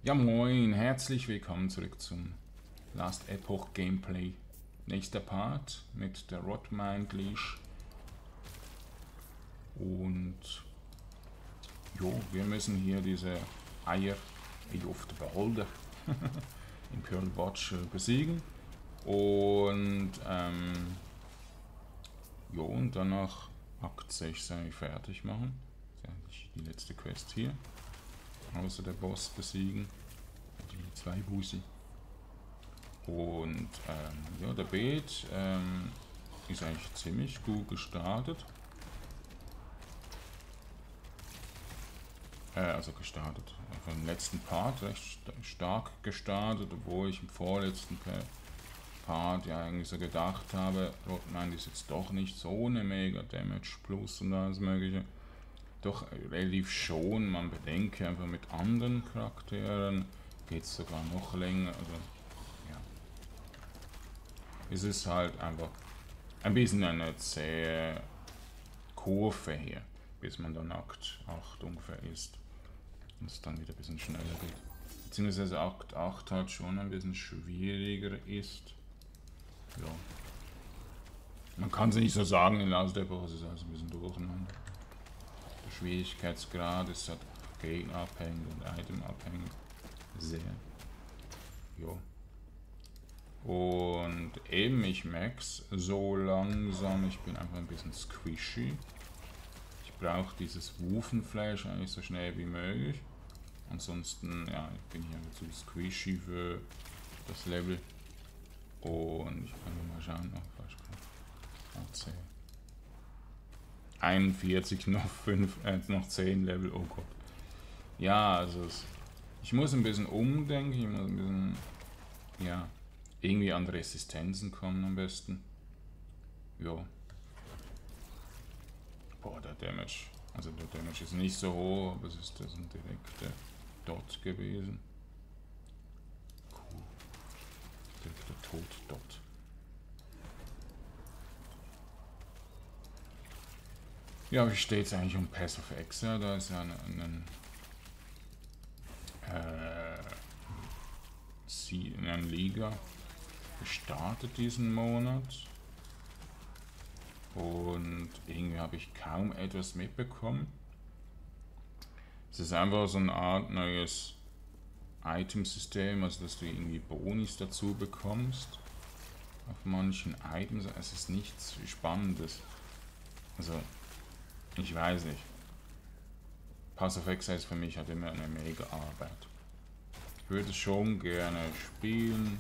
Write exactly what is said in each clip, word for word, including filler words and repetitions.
Ja moin, herzlich willkommen zurück zum Last Epoch Gameplay. Nächster Part mit der Rotmind Leash. Und jo, wir müssen hier diese Eier, wie oft Beholder, in Pearl Watch besiegen. Und ähm, jo, und danach Akt sechs fertig machen. Das ist eigentlich die letzte Quest hier. Außer der Boss besiegen. Die zwei Busi. Und ähm, ja, der Beet ähm, ist eigentlich ziemlich gut gestartet. Äh, also gestartet. Vom letzten Part recht stark gestartet, obwohl ich im vorletzten Part ja eigentlich so gedacht habe, Rotmind ist jetzt doch nicht so eine Mega Damage Plus und alles mögliche. Doch relativ schon, man bedenke einfach mit anderen Charakteren geht es sogar noch länger. Also, ja. Es ist halt einfach ein bisschen eine zähe Kurve hier, bis man dann Akt acht ungefähr ist. Und es dann wieder ein bisschen schneller geht. Beziehungsweise Akt acht halt schon ein bisschen schwieriger ist. Ja. Man kann es nicht so sagen, in Last Epoch ist es also ein bisschen durcheinander. Der Schwierigkeitsgrad ist halt Gegner abhängig und Item abhängig. Sehr. Jo. Und eben, ich merk's so langsam, ich bin einfach ein bisschen squishy. Ich brauche dieses Wufenfleisch eigentlich so schnell wie möglich. Ansonsten, ja, ich bin hier zu squishy für das Level. Und ich kann mal schauen, noch fast einundvierzig, noch fünf, äh, noch zehn Level, oh Gott. Ja, also es, ich muss ein bisschen umdenken, ich muss ein bisschen, ja, irgendwie an Resistenzen kommen am besten. Jo. Boah, der Damage, also der Damage ist nicht so hoch, aber es ist das ein direkter Dot gewesen. Cool. Direkter Tod-Dot. Ja, wie steht es eigentlich um Pass of Exile? Da ist ja ein, ein, äh, in einer Liga gestartet diesen Monat. Und irgendwie habe ich kaum etwas mitbekommen. Es ist einfach so eine Art neues Itemsystem, also dass du irgendwie Bonis dazu bekommst. Auf manchen Items. Es ist nichts Spannendes. Also, ich weiß nicht. Pass of Exile für mich hat immer eine mega Arbeit. Ich würde schon gerne spielen,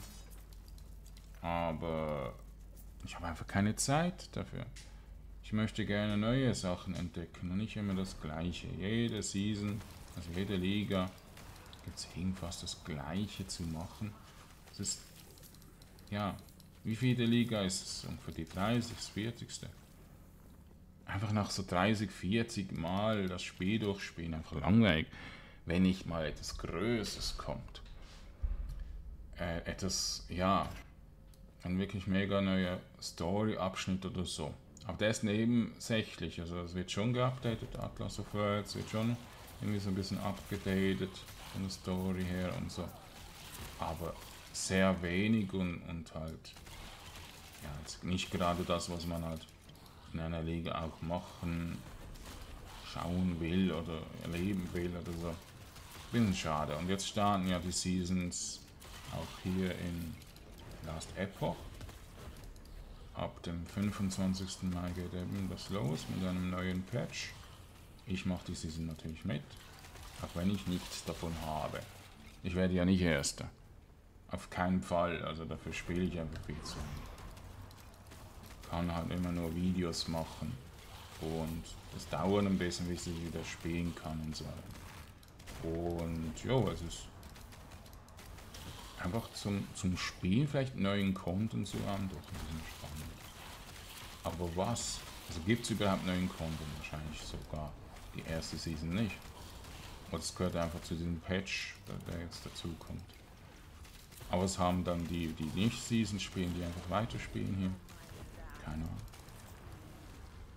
aber ich habe einfach keine Zeit dafür. Ich möchte gerne neue Sachen entdecken und nicht immer das Gleiche. Jede Season, also jede Liga, gibt es irgendwas das Gleiche zu machen. Es ist, ja, wie viele Liga ist es? Ungefähr die dreißig, vierzig. Einfach nach so dreißig, vierzig Mal das Spiel durchspielen, einfach langweilig. Wenn nicht mal etwas Größeres kommt. Äh, etwas, ja, ein wirklich mega neuer Story-Abschnitt oder so. Aber der ist nebensächlich, also es wird schon geupdatet, Atlas of Worlds wird schon irgendwie so ein bisschen abgedatet von der Story her und so. Aber sehr wenig und, und halt, ja, jetzt nicht gerade das, was man halt in einer Liga auch machen, schauen will oder erleben will oder so. Bisschen schade. Und jetzt starten ja die Seasons auch hier in Last Epoch. Ab dem fünfundzwanzigsten Mai geht eben das los mit einem neuen Patch. Ich mache die Season natürlich mit, auch wenn ich nichts davon habe. Ich werde ja nicht Erster. Auf keinen Fall, also dafür spiele ich einfach viel zu. Kann halt immer nur Videos machen und das dauert ein bisschen, bis ich wieder spielen kann und so weiter. Und ja, es ist einfach zum, zum Spielen vielleicht neuen Content zu haben, doch ein bisschen spannend. Aber was? Also gibt es überhaupt neuen Content? Wahrscheinlich sogar die erste Season nicht. Oder es gehört einfach zu diesem Patch, der jetzt dazu kommt. Aber es haben dann die, die nicht Season spielen, die einfach weiterspielen hier. Keine Ahnung.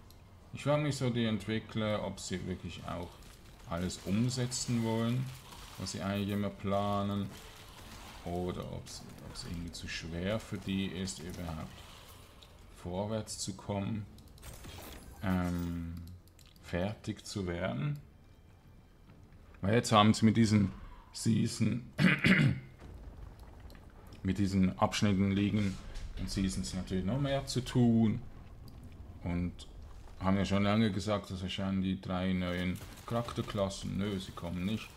Ich frage mich so die Entwickler, ob sie wirklich auch alles umsetzen wollen. was sie eigentlich immer planen, oder ob es irgendwie zu schwer für die ist, überhaupt vorwärts zu kommen, ähm, fertig zu werden. Weil jetzt haben sie mit diesen Season, mit diesen Abschnitten liegen und Seasons natürlich noch mehr zu tun und haben ja schon lange gesagt, dass erscheinen die drei neuen Charakterklassen. Nö, sie kommen nicht.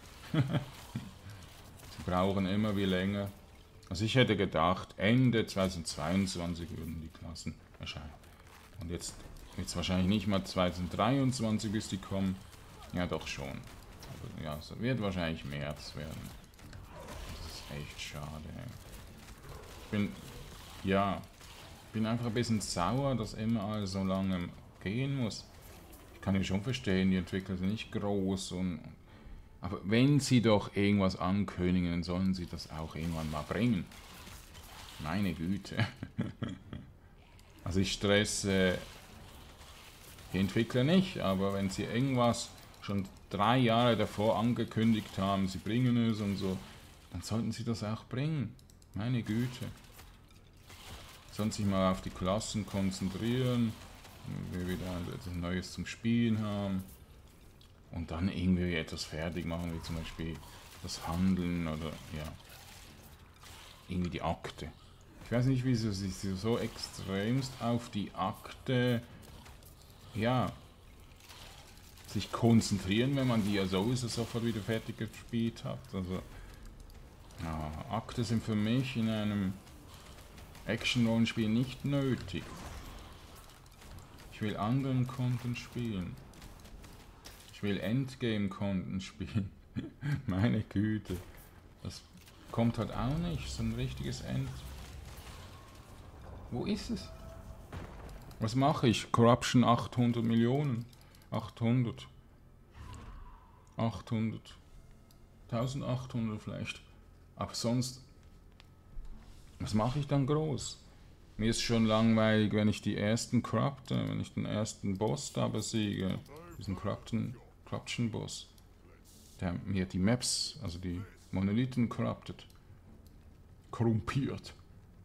Sie brauchen immer wie länger. Also ich hätte gedacht, Ende zweitausendzweiundzwanzig würden die Klassen erscheinen. Und jetzt wird es wahrscheinlich nicht mal zweitausenddreiundzwanzig, bis die kommen. Ja, doch schon. Aber ja, es wird wahrscheinlich März werden. Das ist echt schade. Ey. Ich bin, ja, ich bin einfach ein bisschen sauer, dass immer alles so lange gehen muss. Ich kann ja schon verstehen, die Entwickler sind nicht groß und aber wenn sie doch irgendwas ankündigen, dann sollen sie das auch irgendwann mal bringen. Meine Güte. Also ich stresse die Entwickler nicht, aber wenn sie irgendwas schon drei Jahre davor angekündigt haben, sie bringen es und so, dann sollten sie das auch bringen. Meine Güte. Sollen sich mal auf die Klassen konzentrieren, wenn wir wieder etwas Neues zum Spielen haben. Und dann irgendwie etwas fertig machen, wie zum Beispiel das Handeln oder ja, irgendwie die Akte. Ich weiß nicht, wieso sie sich so extremst auf die Akte, ja, sich konzentrieren, wenn man die ja sowieso sofort wieder fertig gespielt hat. Also, ja, Akte sind für mich in einem Action-Rollenspiel nicht nötig. Ich will anderen Content spielen. Ich will Endgame-Content spielen. Meine Güte. Das kommt halt auch nicht. So ein richtiges End. Wo ist es? Was mache ich? Corruption achthundert Millionen. achthundert. achthundert. eintausendachthundert vielleicht. Aber sonst... Was mache ich dann groß? Mir ist schon langweilig, wenn ich die ersten corrupte, wenn ich den ersten Boss da besiege. Diesen Corrupten... Corruption-Boss, der mir die Maps, also die Monolithen corrupted, korrumpiert.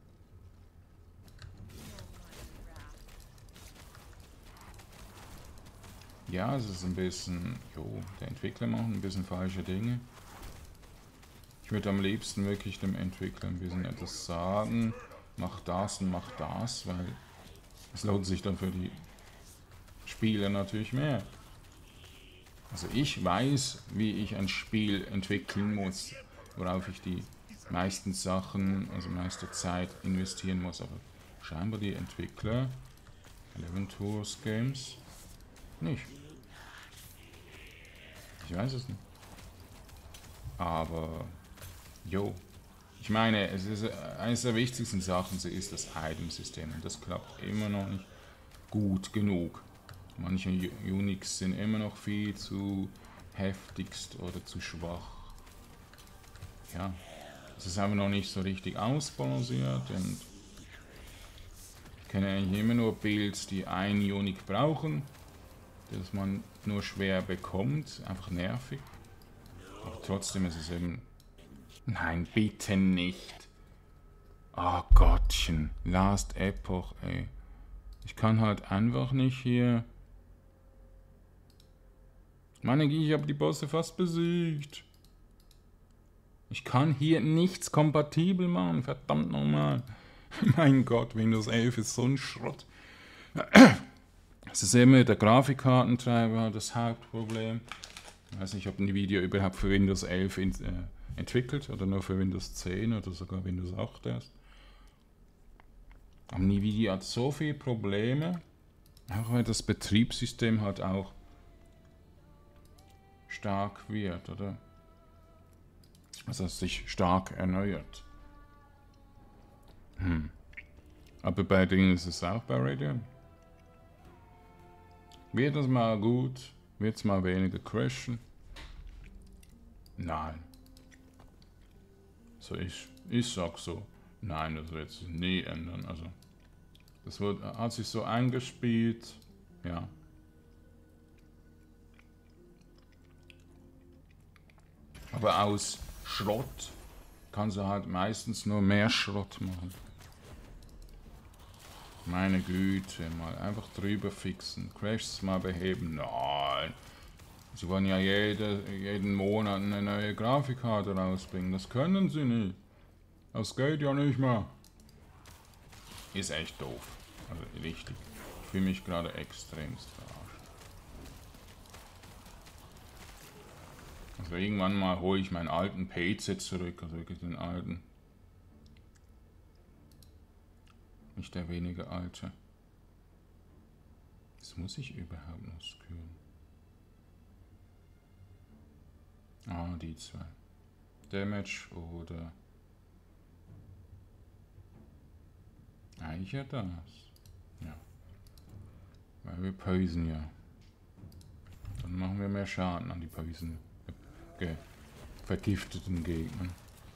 Ja, es ist ein bisschen, jo, der Entwickler macht ein bisschen falsche Dinge. Ich würde am liebsten wirklich dem Entwickler ein bisschen etwas sagen, mach das und mach das, weil es lohnt sich dann für die Spieler natürlich mehr. Also ich weiß, wie ich ein Spiel entwickeln muss, worauf ich die meisten Sachen, also meiste Zeit investieren muss, aber scheinbar die Entwickler, Eleven Tours Games, nicht. Ich weiß es nicht. Aber, jo, ich meine, es ist eines der wichtigsten Sachen, so ist das Item-System und das klappt immer noch nicht gut genug. Manche Unix sind immer noch viel zu heftigst oder zu schwach. Ja, es ist einfach noch nicht so richtig ausbalanciert und ich kenne eigentlich immer nur Builds, die ein Unix brauchen, das man nur schwer bekommt, einfach nervig. Aber trotzdem ist es eben... Nein, bitte nicht. Oh Gottchen, Last Epoch, ey. Ich kann halt einfach nicht hier... Meine Güte, ich habe die Bosse fast besiegt. Ich kann hier nichts kompatibel machen, verdammt nochmal. Mein Gott, Windows elf ist so ein Schrott. Es ist immer der Grafikkartentreiber das Hauptproblem. Ich weiß nicht, ob ein Video überhaupt für Windows elf in, äh, entwickelt oder nur für Windows zehn oder sogar Windows acht erst. Aber Nvidia hat so viele Probleme, auch weil das Betriebssystem halt auch stark wird, oder? Also es sich stark erneuert. Hm. Aber bei denen ist es auch bei Radeon. Wird es mal gut? Wird es mal weniger crashen? Nein. So ich, ich sag so, nein, das wird sich nie ändern. Also das wird, hat sich so eingespielt, ja. Aber Aber aus Schrott kannst du halt meistens nur mehr Schrott machen. Meine Güte, mal einfach drüber fixen. Crashs mal beheben. Nein. Sie wollen ja jede, jeden Monat eine neue Grafikkarte rausbringen. Das können sie nicht. Das geht ja nicht mehr. Ist echt doof. Also richtig. Ich fühle mich gerade extremst verarscht. Also irgendwann mal hole ich meinen alten P C zurück. Also wirklich den alten. Nicht der weniger alte. Das muss ich überhaupt noch skillen. Ah, die zwei. Damage oder... Eigentlich ja das. Ja. Weil wir poisen ja. Dann machen wir mehr Schaden an die poison ge vergifteten Gegnern.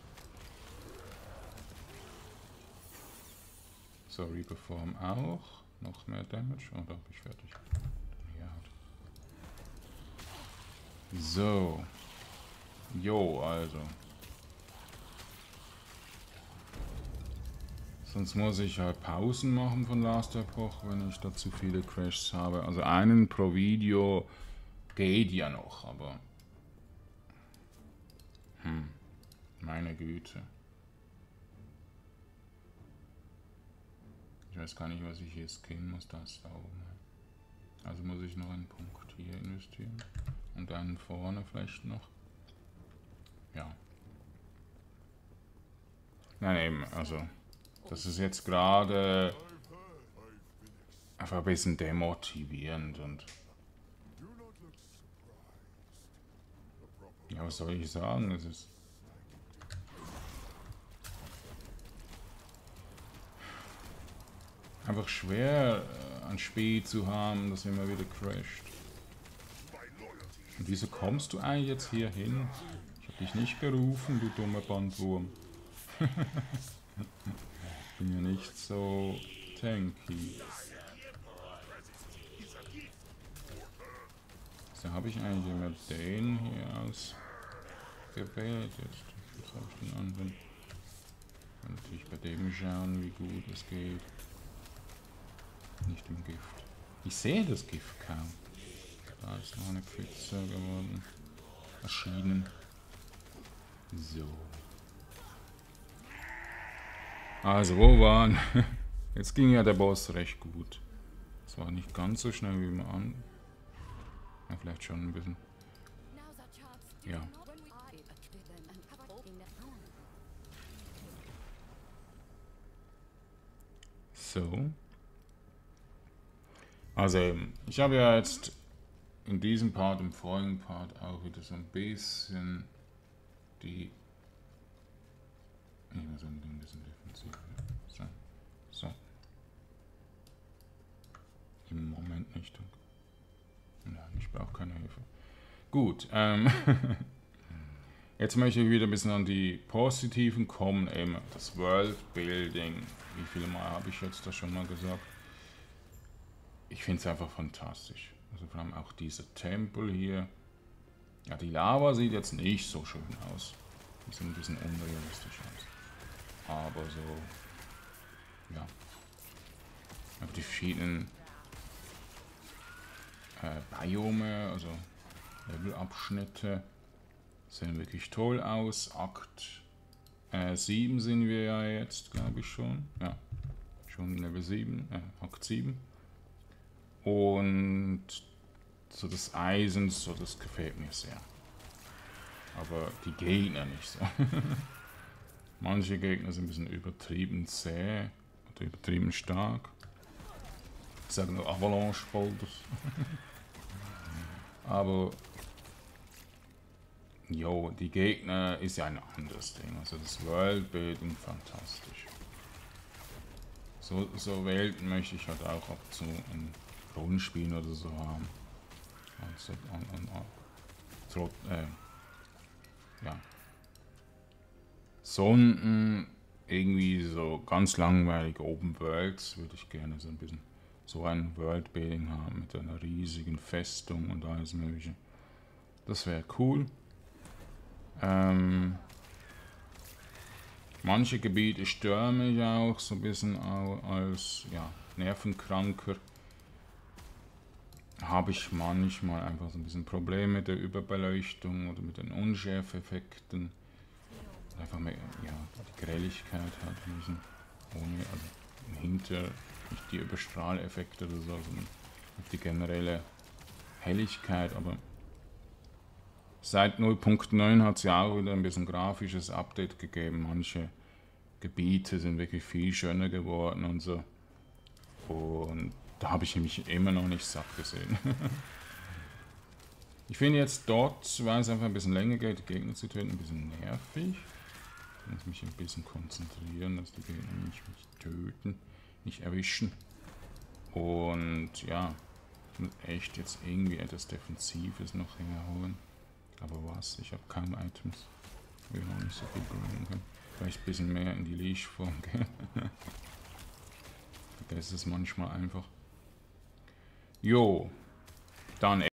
So, Reaper Form auch. Noch mehr Damage. Und oh, da bin ich fertig. Ja. So. Jo, also. Sonst muss ich halt Pausen machen von Last Epoch, wenn ich da zu viele Crashs habe. Also einen pro Video geht ja noch, aber... Hm, meine Güte. Ich weiß gar nicht, was ich hier skillen muss, das da oben. Also muss ich noch einen Punkt hier investieren. Und einen vorne vielleicht noch. Ja. Nein, eben, also... Das ist jetzt gerade einfach ein bisschen demotivierend und ja, was soll ich sagen? Es ist einfach schwer, ein Spiel zu haben, das immer wieder crasht. Und wieso kommst du eigentlich jetzt hier hin? Ich hab dich nicht gerufen, du dummer Bandwurm. Ich bin ja nicht so tanky. So, habe ich eigentlich immer den hier ausgewählt jetzt. Jetzt habe ich den anderen. Kann natürlich bei dem schauen, wie gut es geht. Nicht im Gift. Ich sehe das Gift kaum. Da ist noch eine Pfütze geworden. Erschienen. So. Also, wo waren? Jetzt ging ja der Boss recht gut. Es war nicht ganz so schnell wie man an. Ja, vielleicht schon ein bisschen. Ja. So. Also, ich habe ja jetzt in diesem Part, im vorigen Part auch wieder so ein bisschen die. Ich muss ein bisschen defensiv sein. So. Im Moment nicht. Nein, ich brauche keine Hilfe. Gut. Ähm Jetzt möchte ich wieder ein bisschen an die Positiven kommen. Eben das Worldbuilding. Wie viele Mal habe ich jetzt das schon mal gesagt? Ich finde es einfach fantastisch. Also vor allem auch dieser Tempel hier. Ja, die Lava sieht jetzt nicht so schön aus. Die sieht ein bisschen unrealistisch aus. Aber so, ja, aber die verschiedenen äh, Biome, also Levelabschnitte, sehen wirklich toll aus. Akt äh, sieben sind wir ja jetzt, glaube ich schon. Ja, schon Level sieben, äh, Akt sieben. Und so das Eisen, so das gefällt mir sehr. Aber die Gegner nicht so. Manche Gegner sind ein bisschen übertrieben zäh oder übertrieben stark. Ich sage nur Avalanche Boulders. Aber jo, die Gegner ist ja ein anderes Ding. Also das Worldbuilding fantastisch. So, so Welten möchte ich halt auch ab und zu in Rollenspielen oder so haben. Also an, an, an, trot, äh, ja. Sonden, irgendwie so ganz langweilige Open Worlds würde ich gerne so ein bisschen so ein Worldbuilding haben mit einer riesigen Festung und alles mögliche. Das wäre cool. Ähm, manche Gebiete stören mich auch so ein bisschen als ja, Nervenkranker. Habe ich manchmal einfach so ein bisschen Probleme mit der Überbeleuchtung oder mit den Unschärfeffekten. Einfach mehr, ja, die Grelligkeit hat ein bisschen ohne, also hinter, nicht die Überstrahleffekte oder so, sondern die generelle Helligkeit, aber seit null Punkt neun hat es ja auch wieder ein bisschen grafisches Update gegeben. Manche Gebiete sind wirklich viel schöner geworden und so. Und da habe ich mich immer noch nicht satt gesehen. Ich finde jetzt dort, weil es einfach ein bisschen länger geht, die Gegner zu töten, ein bisschen nervig. Ich muss mich ein bisschen konzentrieren, dass die Gegner mich nicht töten, nicht erwischen. Und ja, ich muss echt jetzt irgendwie etwas Defensives noch herholen. Aber was? Ich habe keine Items. Ich will noch nicht so viel grinden können. Vielleicht ein bisschen mehr in die Leash-Form gehen. Ich vergesse es manchmal einfach. Jo, dann